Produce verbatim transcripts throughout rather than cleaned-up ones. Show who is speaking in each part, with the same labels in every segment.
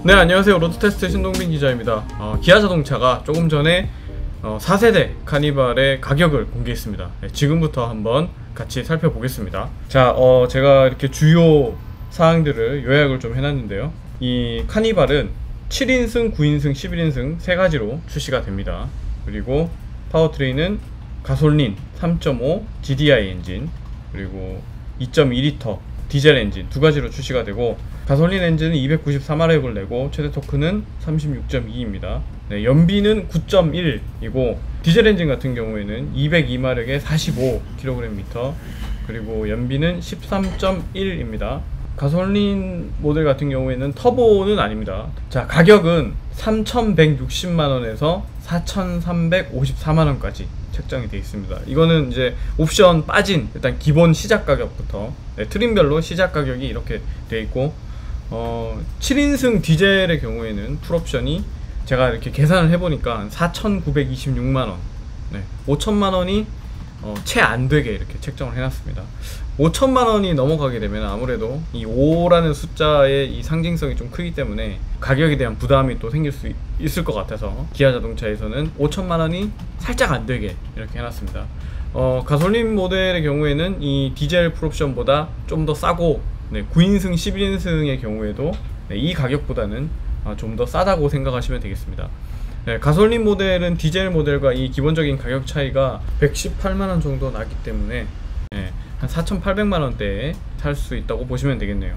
Speaker 1: 네, 안녕하세요. 로드테스트 신동빈 기자입니다. 어, 기아자동차가 조금 전에 어, 사 세대 카니발의 가격을 공개했습니다. 네, 지금부터 한번 같이 살펴보겠습니다. 자, 어, 제가 이렇게 주요 사항들을 요약을 좀 해놨는데요. 이 카니발은 칠 인승, 구 인승, 십일 인승 세 가지로 출시가 됩니다. 그리고 파워트레인은 가솔린 삼 점 오 지디아이 엔진, 그리고 이 점 이 리터 디젤 엔진 두 가지로 출시가 되고, 가솔린 엔진은 이백구십삼 알에프를 내고 최대 토크는 삼십육 점 이입니다. 네, 연비는 구 점 일이고 디젤 엔진 같은 경우에는 이백이 마력에 사십오 킬로그램미터, 그리고 연비는 십삼 점 일입니다. 가솔린 모델 같은 경우에는 터보는 아닙니다. 자, 가격은 삼천백육십만 원에서 사천삼백오십사만 원까지 책정이 되어 있습니다. 이거는 이제 옵션 빠진 일단 기본 시작 가격부터, 네, 트림별로 시작 가격이 이렇게 되어 있고, 어, 칠 인승 디젤의 경우에는 풀옵션이 제가 이렇게 계산을 해보니까 사천구백이십육만 원, 네, 오천만 원이 어, 채 안되게 이렇게 책정을 해놨습니다. 오천만 원이 넘어가게 되면 아무래도 이 오라는 숫자의 이 상징성이 좀 크기 때문에 가격에 대한 부담이 또 생길 수 있을 것 같아서 기아자동차에서는 오천만 원이 살짝 안되게 이렇게 해놨습니다. 어, 가솔린 모델의 경우에는 이 디젤 풀옵션보다 좀 더 싸고, 네, 구 인승, 십일 인승의 경우에도, 네, 이 가격보다는 아, 좀 더 싸다고 생각하시면 되겠습니다. 네, 가솔린 모델은 디젤 모델과 이 기본적인 가격 차이가 백십팔만 원 정도 나기 때문에, 네, 한 사천팔백만 원대에 살 수 있다고 보시면 되겠네요.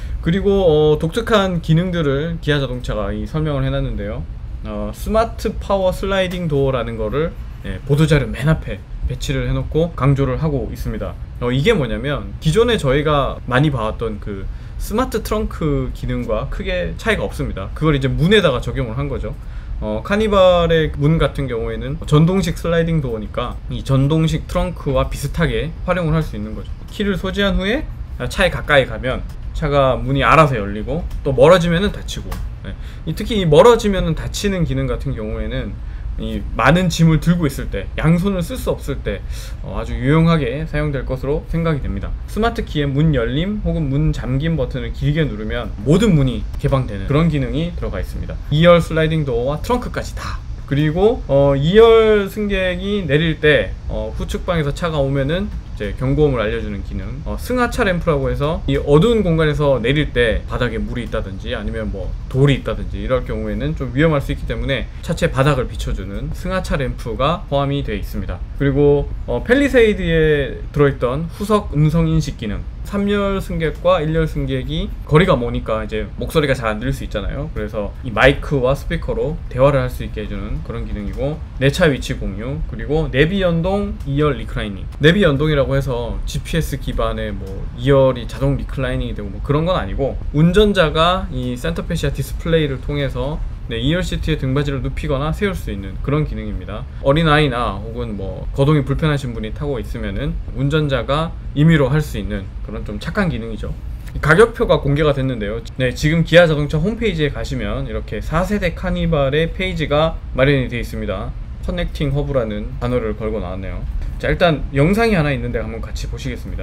Speaker 1: 그리고 어, 독특한 기능들을 기아자동차가 이 설명을 해놨는데요. 어, 스마트 파워 슬라이딩 도어라는 거를, 네, 보도자료 맨 앞에 배치를 해놓고 강조를 하고 있습니다. 어, 이게 뭐냐면 기존에 저희가 많이 봐왔던 그 스마트 트렁크 기능과 크게 차이가 없습니다. 그걸 이제 문에다가 적용을 한 거죠. 어, 카니발의 문 같은 경우에는 전동식 슬라이딩 도어니까 이 전동식 트렁크와 비슷하게 활용을 할 수 있는 거죠. 키를 소지한 후에 차에 가까이 가면 차가 문이 알아서 열리고, 또 멀어지면은 닫히고, 네. 이 특히 이 멀어지면은 닫히는 기능 같은 경우에는 이 많은 짐을 들고 있을 때, 양손을 쓸 수 없을 때 어, 아주 유용하게 사용될 것으로 생각이 됩니다. 스마트 키의 문 열림 혹은 문 잠김 버튼을 길게 누르면 모든 문이 개방되는 그런 기능이 들어가 있습니다. 이 열 슬라이딩 도어와 트렁크까지 다. 그리고 어, 이 열 승객이 내릴 때 어, 후측방에서 차가 오면은 이제 경고음을 알려주는 기능, 어, 승하차 램프라고 해서 이 어두운 공간에서 내릴 때 바닥에 물이 있다든지 아니면 뭐 돌이 있다든지 이럴 경우에는 좀 위험할 수 있기 때문에 차체 바닥을 비춰주는 승하차 램프가 포함이 되어 있습니다. 그리고 어, 펠리세이드에 들어있던 후석 음성 인식 기능, 삼 열 승객과 일 열 승객이 거리가 머니까 이제 목소리가 잘 안 들릴 수 있잖아요. 그래서 이 마이크와 스피커로 대화를 할 수 있게 해주는 그런 기능이고, 내차 위치 공유, 그리고 내비 연동 이 열 리클라이닝. 내비 연동이라고 해서 지피에스 기반의 뭐 이 열이 자동 리클라이닝이 되고 뭐 그런 건 아니고, 운전자가 이 센터페시아 디스플레이를 통해서, 네, 이 열 시트에 등받이를 눕히거나 세울 수 있는 그런 기능입니다. 어린아이나 혹은 뭐 거동이 불편하신 분이 타고 있으면은 운전자가 임의로 할 수 있는 그런 좀 착한 기능이죠. 가격표가 공개가 됐는데요. 네, 지금 기아자동차 홈페이지에 가시면 이렇게 사 세대 카니발의 페이지가 마련이 되어 있습니다. 커넥팅 허브라는 단어를 걸고 나왔네요. 자, 일단 영상이 하나 있는데 한번 같이 보시겠습니다.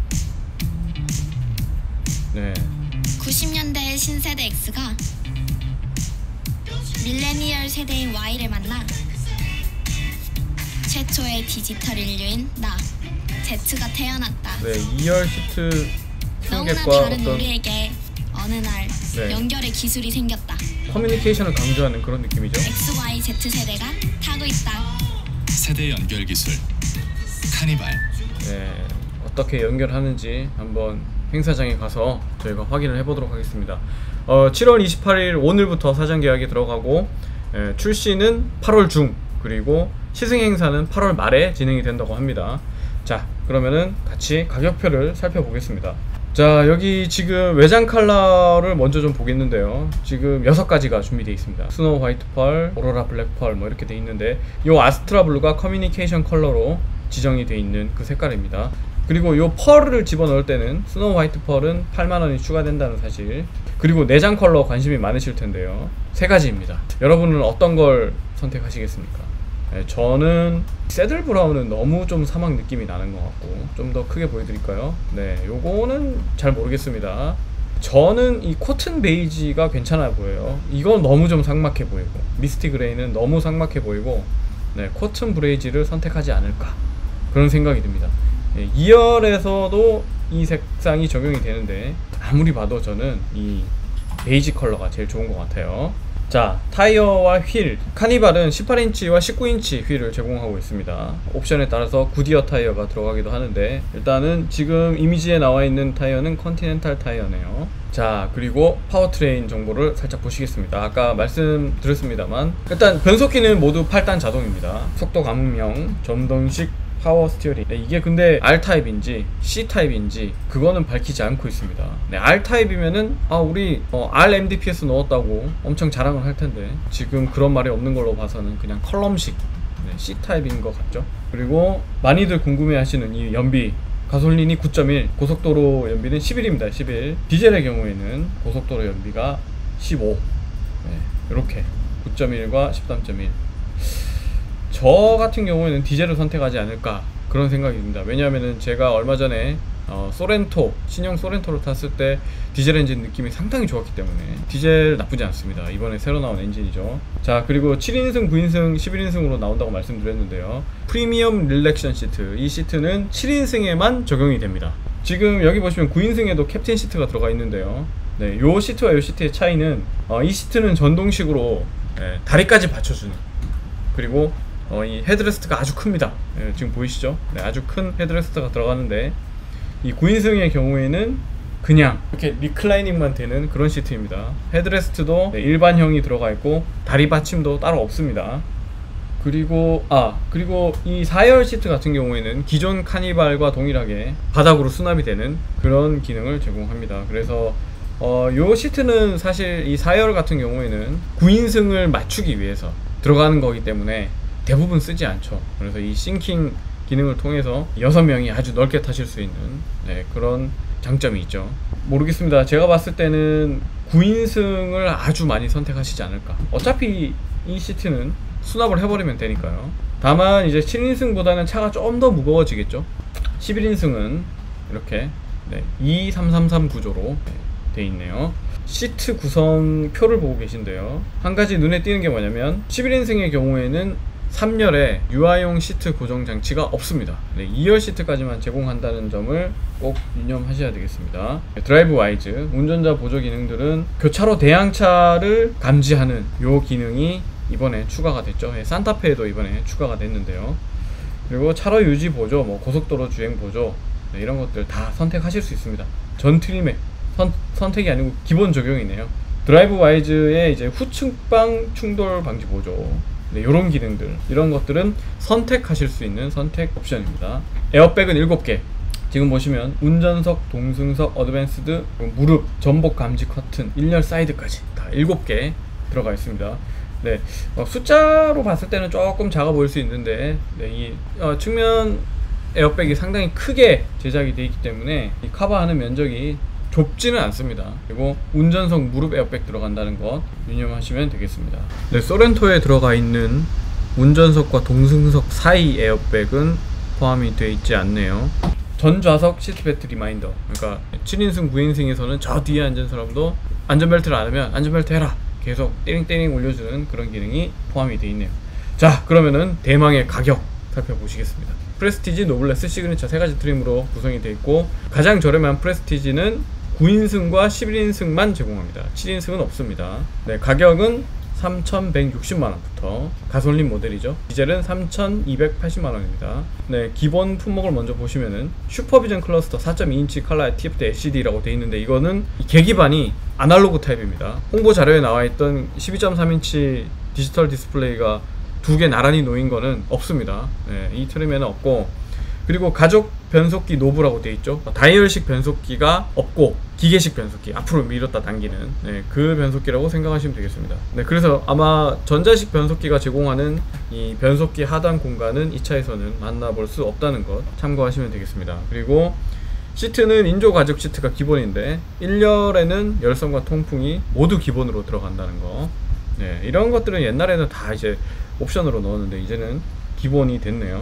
Speaker 1: 네.
Speaker 2: 구십 년대의 신세대 X가 밀레니얼 세대인 Y를 만나 최초의 디지털 인류인 나 Z가 태어났다.
Speaker 1: 네, 이 열 시트
Speaker 2: 너무나
Speaker 1: 승객과
Speaker 2: 다른
Speaker 1: 어떤
Speaker 2: 우리에게 어느 날, 네, 연결의 기술이 생겼다.
Speaker 1: 커뮤니케이션을 강조하는 그런 느낌이죠.
Speaker 2: 엑스, 와이, Z 세대가 타고 있다.
Speaker 3: 세대 연결 기술 카니발.
Speaker 1: 네, 어떻게 연결하는지 한번 행사장에 가서 저희가 확인을 해보도록 하겠습니다. 어, 칠월 이십팔일 오늘부터 사전 계약이 들어가고, 예, 출시는 팔월 중, 그리고 시승 행사는 팔월 말에 진행이 된다고 합니다. 자, 그러면은 같이 가격표를 살펴보겠습니다. 자, 여기 지금 외장 컬러를 먼저 좀 보겠는데요. 지금 여섯 가지가 준비되어 있습니다. 스노우 화이트 펄, 오로라 블랙 펄 뭐 이렇게 되어 있는데, 이 아스트라 블루가 커뮤니케이션 컬러로 지정이 되어 있는 그 색깔입니다. 그리고 이 펄을 집어넣을 때는 스노우 화이트 펄은 팔만 원이 추가된다는 사실, 그리고 내장 컬러 관심이 많으실 텐데요. 세 가지입니다. 여러분은 어떤 걸 선택하시겠습니까? 네, 저는 새들 브라운은 너무 좀 사막 느낌이 나는 것 같고, 좀 더 크게 보여드릴까요? 네, 요거는 잘 모르겠습니다. 저는 이 코튼 베이지가 괜찮아 보여요. 이건 너무 좀 삭막해 보이고, 미스티 그레이는 너무 삭막해 보이고, 네, 코튼 브레이지를 선택하지 않을까 그런 생각이 듭니다. 네, 이 열에서도 이 색상이 적용이 되는데 아무리 봐도 저는 이 베이지 컬러가 제일 좋은 것 같아요. 자, 타이어와 휠. 카니발은 십팔 인치와 십구 인치 휠을 제공하고 있습니다. 옵션에 따라서 구디어 타이어가 들어가기도 하는데, 일단은 지금 이미지에 나와 있는 타이어는 컨티넨탈 타이어네요. 자, 그리고 파워트레인 정보를 살짝 보시겠습니다. 아까 말씀드렸습니다만, 일단 변속기는 모두 팔 단 자동입니다. 속도 감음형, 전동식 파워 스티어링. 네, 이게 근데 R타입인지 C타입인지 그거는 밝히지 않고 있습니다. 네, R타입이면은 아 우리 어, 알엠디피에스 넣었다고 엄청 자랑을 할 텐데, 지금 그런 말이 없는 걸로 봐서는 그냥 컬럼식 네, C타입인 것 같죠. 그리고 많이들 궁금해 하시는 이 연비, 가솔린이 구 점 일, 고속도로 연비는 십일입니다. 십일. 디젤의 경우에는 고속도로 연비가 십오. 네, 이렇게 구 점 일과 십삼 점 일. 저 같은 경우에는 디젤을 선택하지 않을까 그런 생각이 듭니다. 왜냐하면은 제가 얼마 전에 어, 소렌토, 신형 소렌토를 탔을 때 디젤 엔진 느낌이 상당히 좋았기 때문에 디젤 나쁘지 않습니다. 이번에 새로 나온 엔진이죠. 자, 그리고 칠 인승, 구 인승, 십일 인승으로 나온다고 말씀드렸는데요. 프리미엄 릴렉션 시트, 이 시트는 칠 인승에만 적용이 됩니다. 지금 여기 보시면 구 인승에도 캡틴 시트가 들어가 있는데요. 네, 요 시트와 요 시트의 차이는 어, 이 시트는 전동식으로 네, 다리까지 받쳐주는, 그리고 어, 이 헤드레스트가 아주 큽니다. 네, 지금 보이시죠? 네, 아주 큰 헤드레스트가 들어가는데, 이 구 인승의 경우에는 그냥 이렇게 리클라이닝만 되는 그런 시트입니다. 헤드레스트도 네, 일반형이 들어가 있고 다리 받침도 따로 없습니다. 그리고 아 그리고 이 사 열 시트 같은 경우에는 기존 카니발과 동일하게 바닥으로 수납이 되는 그런 기능을 제공합니다. 그래서 어, 요 시트는 사실 이 사 열 같은 경우에는 구 인승을 맞추기 위해서 들어가는 거기 때문에 대부분 쓰지 않죠. 그래서 이 싱킹 기능을 통해서 여섯 명이 아주 넓게 타실 수 있는 네, 그런 장점이 있죠. 모르겠습니다. 제가 봤을 때는 구 인승을 아주 많이 선택하시지 않을까. 어차피 이 시트는 수납을 해버리면 되니까요. 다만 이제 칠 인승보다는 차가 좀 더 무거워지겠죠. 십일 인승은 이렇게 네, 이 삼 삼 삼 구조로 네, 돼 있네요. 시트 구성표를 보고 계신데요. 한 가지 눈에 띄는 게 뭐냐면, 십일 인승의 경우에는 삼 열에 유아용 시트 고정 장치가 없습니다. 네, 이 열 시트까지만 제공한다는 점을 꼭 유념하셔야 되겠습니다. 드라이브 와이즈, 운전자 보조 기능들은 교차로 대항차를 감지하는 요 기능이 이번에 추가가 됐죠. 네, 산타페에도 이번에 추가가 됐는데요. 그리고 차로 유지 보조, 뭐 고속도로 주행 보조 네, 이런 것들 다 선택하실 수 있습니다. 전 트림에 선, 선택이 아니고 기본 적용이네요. 드라이브 와이즈의 이제 후측방 충돌 방지 보조, 네, 이런 기능들, 이런 것들은 선택하실 수 있는 선택 옵션입니다. 에어백은 일곱 개. 지금 보시면 운전석, 동승석, 어드밴스드, 무릎, 전복 감지 커튼, 일 열 사이드까지 다 일곱 개 들어가 있습니다. 네, 어, 숫자로 봤을 때는 조금 작아 보일 수 있는데, 네, 이 어, 측면 에어백이 상당히 크게 제작이 되어 있기 때문에 이 커버하는 면적이 좁지는 않습니다. 그리고 운전석 무릎 에어백 들어간다는 것 유념하시면 되겠습니다. 네, 소렌토에 들어가 있는 운전석과 동승석 사이 에어백은 포함이 되어 있지 않네요. 전좌석 시트벨트 리마인더, 그러니까 칠 인승, 구 인승에서는 저 뒤에 앉은 사람도 안전벨트를 안 하면 안전벨트 해라 계속 띠링띠링 올려주는 그런 기능이 포함이 되어 있네요. 자, 그러면은 대망의 가격 살펴보시겠습니다. 프레스티지, 노블레스, 시그니처 세 가지 트림으로 구성이 되어 있고, 가장 저렴한 프레스티지는 구 인승과 십일 인승만 제공합니다. 칠 인승은 없습니다. 네, 가격은 삼천백육십만 원부터, 가솔린 모델이죠. 디젤은 삼천이백팔십만 원입니다. 네, 기본 품목을 먼저 보시면은 슈퍼비전 클러스터 사 점 이 인치 컬러의 티에프티 엘시디라고 되어 있는데, 이거는 계기판이 아날로그 타입입니다. 홍보 자료에 나와 있던 십이 점 삼 인치 디지털 디스플레이가 두 개 나란히 놓인 거는 없습니다. 네, 이 트림에는 없고, 그리고 가족 변속기 노브라고 되어 있죠. 다이얼식 변속기가 없고 기계식 변속기, 앞으로 밀었다 당기는 네, 그 변속기라고 생각하시면 되겠습니다. 네, 그래서 아마 전자식 변속기가 제공하는 이 변속기 하단 공간은 이 차에서는 만나볼 수 없다는 것 참고하시면 되겠습니다. 그리고 시트는 인조 가죽 시트가 기본인데 일 열에는 열선과 통풍이 모두 기본으로 들어간다는 거. 네, 이런 것들은 옛날에는 다 이제 옵션으로 넣었는데 이제는 기본이 됐네요.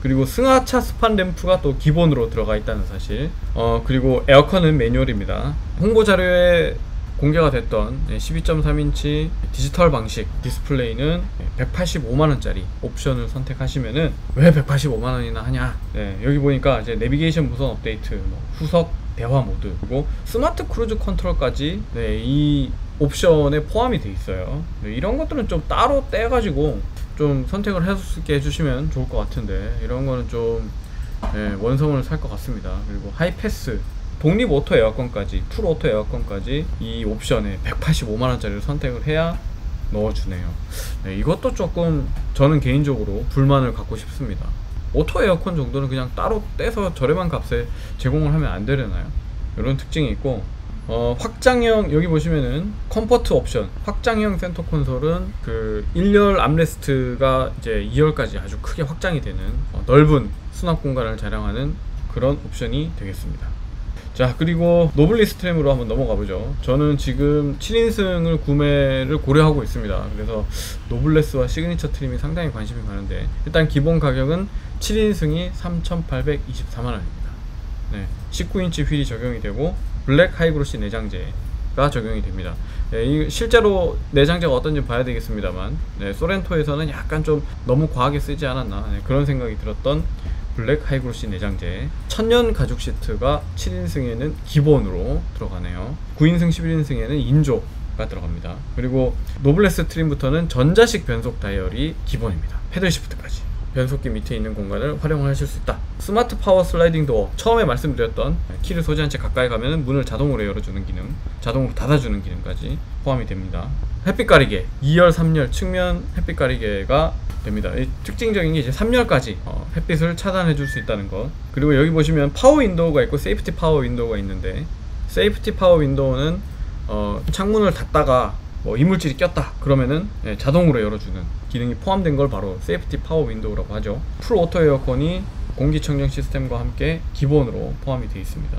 Speaker 1: 그리고 승하차 스판 램프가 또 기본으로 들어가 있다는 사실. 어 그리고 에어컨은 매뉴얼입니다. 홍보 자료에 공개가 됐던 십이 점 삼 인치 디지털 방식 디스플레이는 백팔십오만 원짜리 옵션을 선택하시면은 왜 백팔십오만 원이나 하냐. 네, 여기 보니까 이제 내비게이션 무선 업데이트, 뭐 후석 대화 모드, 그리고 스마트 크루즈 컨트롤까지 네, 이 옵션에 포함이 돼 있어요. 네, 이런 것들은 좀 따로 떼가지고 좀 선택을 할 수 있게 해주시면 좋을 것 같은데, 이런 거는 좀 네, 원성을 살 것 같습니다. 그리고 하이패스 독립 오토 에어컨까지, 풀 오토 에어컨까지 이 옵션에 백팔십오만 원짜리를 선택을 해야 넣어주네요. 네, 이것도 조금 저는 개인적으로 불만을 갖고 싶습니다. 오토 에어컨 정도는 그냥 따로 떼서 저렴한 값에 제공을 하면 안 되려나요? 이런 특징이 있고, 어, 확장형, 여기 보시면은 컴포트 옵션, 확장형 센터 콘솔은 그 일 열 암레스트가 이제 이 열까지 아주 크게 확장이 되는 어, 넓은 수납 공간을 자랑하는 그런 옵션이 되겠습니다. 자, 그리고 노블리스 트램으로 한번 넘어가 보죠. 저는 지금 칠 인승을 구매를 고려하고 있습니다. 그래서 노블레스와 시그니처 트림이 상당히 관심이 가는데, 일단 기본 가격은 칠 인승이 삼천팔백이십사만 원입니다. 네, 십구 인치 휠이 적용이 되고 블랙 하이그로시 내장재가 적용이 됩니다. 네, 이 실제로 내장재가 어떤지 봐야 되겠습니다만, 네, 소렌토에서는 약간 좀 너무 과하게 쓰지 않았나, 네, 그런 생각이 들었던 블랙 하이그로시 내장재. 천년 가죽 시트가 칠 인승에는 기본으로 들어가네요. 구 인승 십일 인승에는 인조가 들어갑니다. 그리고 노블레스 트림부터는 전자식 변속 다이얼이 기본입니다. 패들 시프트까지 변속기 밑에 있는 공간을 활용하실 수 있다. 스마트 파워 슬라이딩 도어, 처음에 말씀드렸던 키를 소지한 채 가까이 가면 문을 자동으로 열어주는 기능, 자동으로 닫아주는 기능까지 포함이 됩니다. 햇빛 가리개, 이 열, 삼 열 측면 햇빛 가리개가 됩니다. 이 특징적인 게 이제 삼 열까지 어, 햇빛을 차단해 줄 수 있다는 것. 그리고 여기 보시면 파워 윈도우가 있고 세이프티 파워 윈도우가 있는데, 세이프티 파워 윈도우는 어, 창문을 닫다가 뭐 이물질이 꼈다 그러면은 예, 자동으로 열어주는 기능이 포함된 걸 바로 세이프티 파워 윈도우라고 하죠. 풀 오토 에어컨이 공기청정 시스템과 함께 기본으로 포함이 되어 있습니다.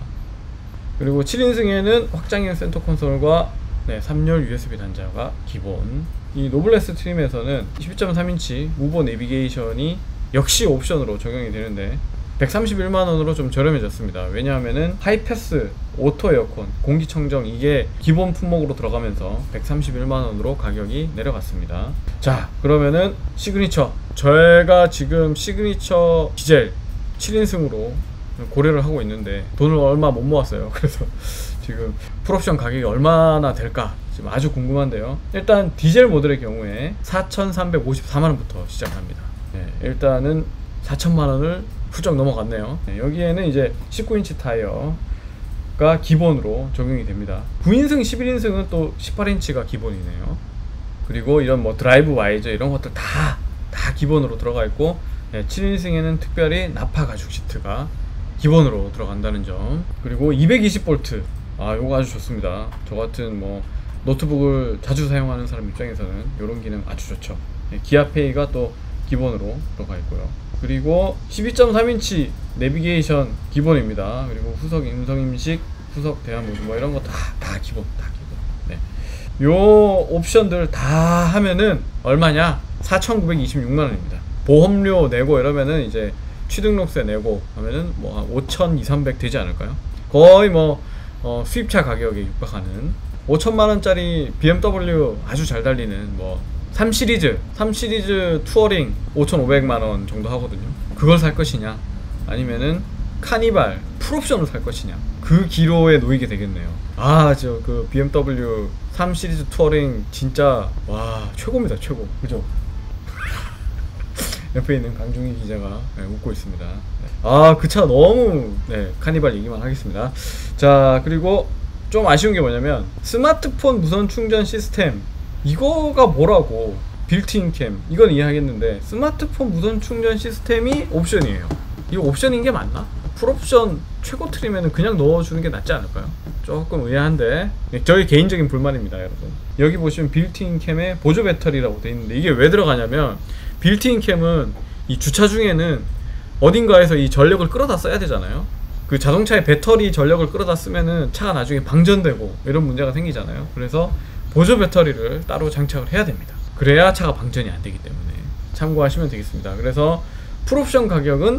Speaker 1: 그리고 칠 인승에는 확장형 센터 콘솔과 네, 삼 열 유에스비 단자가 기본. 이 노블레스 트림에서는 십이 점 삼 인치 무버 내비게이션이 역시 옵션으로 적용이 되는데 백삼십일만 원으로 좀 저렴해졌습니다. 왜냐하면은 하이패스 오토 에어컨 공기청정 이게 기본 품목으로 들어가면서 백삼십일만 원으로 가격이 내려갔습니다. 자, 그러면은 시그니처, 저희가 지금 시그니처 디젤 칠 인승으로 고려를 하고 있는데 돈을 얼마 못 모았어요. 그래서 지금 풀옵션 가격이 얼마나 될까 지금 아주 궁금한데요. 일단 디젤 모델의 경우에 사천삼백오십사만 원부터 시작합니다. 네, 일단은 사천만 원을 훌쩍 넘어갔네요. 네, 여기에는 이제 십구 인치 타이어가 기본으로 적용이 됩니다. 구 인승, 십일 인승은 또 십팔 인치가 기본이네요. 그리고 이런 뭐 드라이브 와이저 이런 것들 다, 다 기본으로 들어가 있고, 네, 칠 인승에는 특별히 나파 가죽 시트가 기본으로 들어간다는 점. 그리고 이백이십 볼트, 아 요거 아주 좋습니다. 저 같은 뭐 노트북을 자주 사용하는 사람 입장에서는 이런 기능 아주 좋죠. 네, 기아페이가 또 기본으로 들어가 있고요. 그리고 십이 점 삼 인치 내비게이션 기본입니다. 그리고 후석 음성 인식, 후석 대화 모드 뭐 이런 거 다 다 기본, 다 기본. 네. 요 옵션들 다 하면은 얼마냐? 사천구백이십육만 원입니다. 보험료 내고 이러면은 이제 취등록세 내고 하면은 뭐 한 오천 이삼백 되지 않을까요? 거의 뭐 어, 수입차 가격에 육박하는 오천만 원짜리 비엠더블유 아주 잘 달리는 뭐 삼 시리즈, 삼 시리즈 투어링 오천오백만 원 정도 하거든요. 그걸 살 것이냐, 아니면은 카니발 풀옵션을 살 것이냐, 그 기로에 놓이게 되겠네요. 아, 저 그 비엠더블유 삼 시리즈 투어링 진짜 와 최고입니다, 최고. 그죠? 옆에 있는 강중희 기자가 네, 웃고 있습니다. 아, 그 차 너무 네, 카니발 얘기만 하겠습니다. 자, 그리고 좀 아쉬운 게 뭐냐면 스마트폰 무선 충전 시스템, 이거가 뭐라고, 빌트인 캠 이건 이해하겠는데 스마트폰 무선 충전 시스템이 옵션이에요. 이거 옵션인 게 맞나? 풀옵션 최고 트림에는 그냥 넣어주는 게 낫지 않을까요? 조금 의아한데 저희 개인적인 불만입니다, 여러분. 여기 보시면 빌트인 캠에 보조 배터리라고 돼 있는데 이게 왜 들어가냐면, 빌트인 캠은 이 주차 중에는 어딘가에서 이 전력을 끌어다 써야 되잖아요. 그 자동차의 배터리 전력을 끌어다 쓰면은 차가 나중에 방전되고 이런 문제가 생기잖아요. 그래서 보조 배터리를 따로 장착을 해야 됩니다. 그래야 차가 방전이 안 되기 때문에 참고하시면 되겠습니다. 그래서 풀옵션 가격은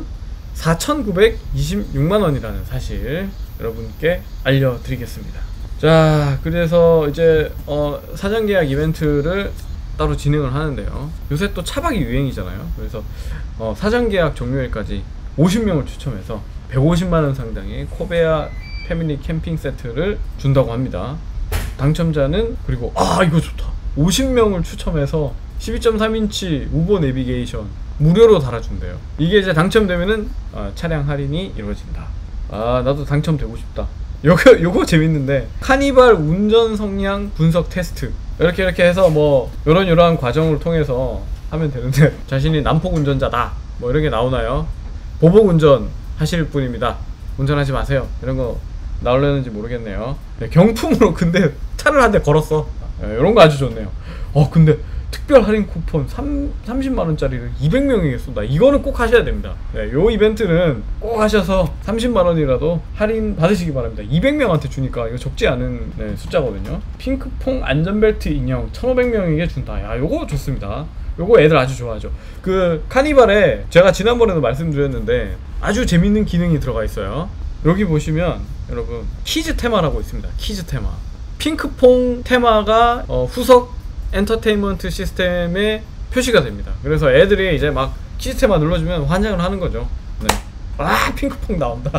Speaker 1: 사천구백이십육만 원이라는 사실 여러분께 알려드리겠습니다. 자, 그래서 이제 어, 사전 계약 이벤트를 따로 진행을 하는데요. 요새 또 차박이 유행이잖아요. 그래서 어, 사전 계약 종료일까지 오십 명을 추첨해서 백오십만 원 상당의 코베아 패밀리 캠핑 세트를 준다고 합니다. 당첨자는, 그리고 아 이거 좋다, 오십 명을 추첨해서 십이 점 삼 인치 우보 내비게이션 무료로 달아준대요. 이게 이제 당첨되면은 어, 차량 할인이 이루어진다. 아, 나도 당첨되고 싶다. 요거 요거 재밌는데, 카니발 운전 성량 분석 테스트, 이렇게 이렇게 해서 뭐 요런 요런 과정을 통해서 하면 되는데, 자신이 난폭 운전자다 뭐 이런 게 나오나요? 보복 운전 하실 분입니다, 운전하지 마세요, 이런 거 나오려는지 모르겠네요. 네, 경품으로 근데 차를 한 대 걸었어. 네, 이런 거 아주 좋네요. 어 근데 특별 할인 쿠폰 삼십만 원짜리를 이백 명에게 쏜다. 이거는 꼭 하셔야 됩니다. 네, 요 이벤트는 꼭 하셔서 삼십만 원이라도 할인 받으시기 바랍니다. 이백 명한테 주니까 이거 적지 않은 네, 숫자거든요. 핑크퐁 안전벨트 인형 천오백 명에게 준다. 야, 요거 좋습니다. 요거 애들 아주 좋아하죠. 그 카니발에 제가 지난번에도 말씀드렸는데 아주 재밌는 기능이 들어가 있어요. 여기 보시면 여러분 키즈 테마라고 있습니다. 키즈 테마. 핑크퐁 테마가 어, 후석 엔터테인먼트 시스템에 표시가 됩니다. 그래서 애들이 이제 막 키즈 테마 눌러주면 환장을 하는 거죠. 네. 아, 핑크퐁 나온다.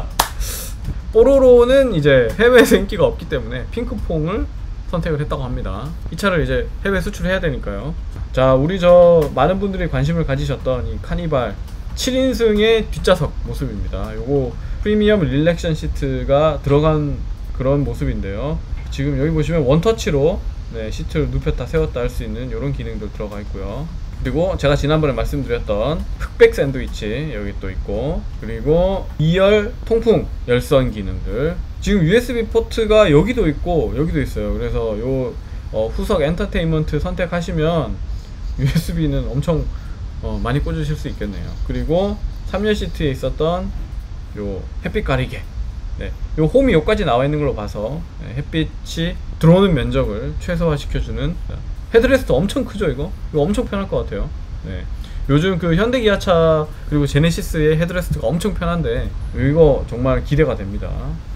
Speaker 1: 뽀로로는 이제 해외에서 인기가 없기 때문에 핑크퐁을 선택을 했다고 합니다. 이 차를 이제 해외 수출해야 되니까요. 자, 우리 저 많은 분들이 관심을 가지셨던 이 카니발 칠 인승의 뒷좌석 모습입니다. 요거 프리미엄 릴렉션 시트가 들어간 그런 모습인데요. 지금 여기 보시면 원터치로 네, 시트를 눕혔다 세웠다 할 수 있는 이런 기능도 들어가 있고요. 그리고 제가 지난번에 말씀드렸던 흑백 샌드위치 여기 또 있고, 그리고 이열 통풍 열선 기능들, 지금 유에스비 포트가 여기도 있고 여기도 있어요. 그래서 요 어, 후석 엔터테인먼트 선택하시면 유에스비는 엄청 어, 많이 꽂으실 수 있겠네요. 그리고 삼 열 시트에 있었던 요 햇빛 가리개, 네, 요 홈이 여기까지 나와 있는 걸로 봐서 네, 햇빛이 들어오는 면적을 최소화 시켜주는, 헤드레스트 엄청 크죠. 이거 이거 엄청 편할 것 같아요. 네, 요즘 그 현대 기아차 그리고 제네시스의 헤드레스트가 엄청 편한데 이거 정말 기대가 됩니다.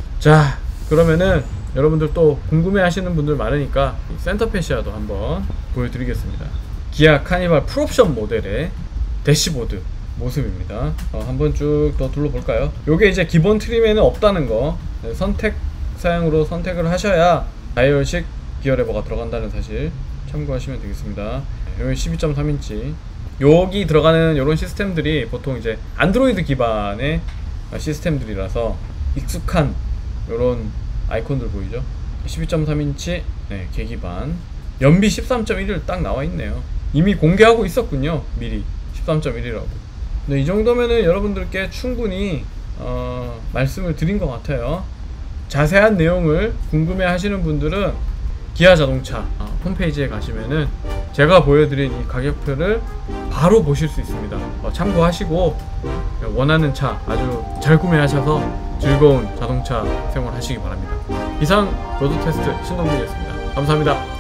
Speaker 1: 자, 그러면은 여러분들 또 궁금해 하시는 분들 많으니까 센터페시아도 한번 보여드리겠습니다. 기아 카니발 풀옵션 모델의 대시보드 모습입니다. 어, 한번 쭉 더 둘러볼까요? 요게 이제 기본 트림에는 없다는 거, 네, 선택 사양으로 선택을 하셔야 다이얼식 기어레버가 들어간다는 사실 참고하시면 되겠습니다. 여기 십이 점 삼 인치 여기 들어가는 이런 시스템들이 보통 이제 안드로이드 기반의 시스템들이라서 익숙한 이런 아이콘들 보이죠? 십이 점 삼 인치 네, 계기판, 연비 십삼 점 일을 딱 나와 있네요. 이미 공개하고 있었군요, 미리 십삼 점 일이라고. 네, 이 정도면은 여러분들께 충분히 어, 말씀을 드린 것 같아요. 자세한 내용을 궁금해 하시는 분들은 기아자동차 어, 홈페이지에 가시면은 제가 보여드린 이 가격표를 바로 보실 수 있습니다. 어, 참고하시고 원하는 차 아주 잘 구매하셔서 즐거운 자동차 생활 하시기 바랍니다. 이상 로드테스트 신동민이었습니다. 감사합니다.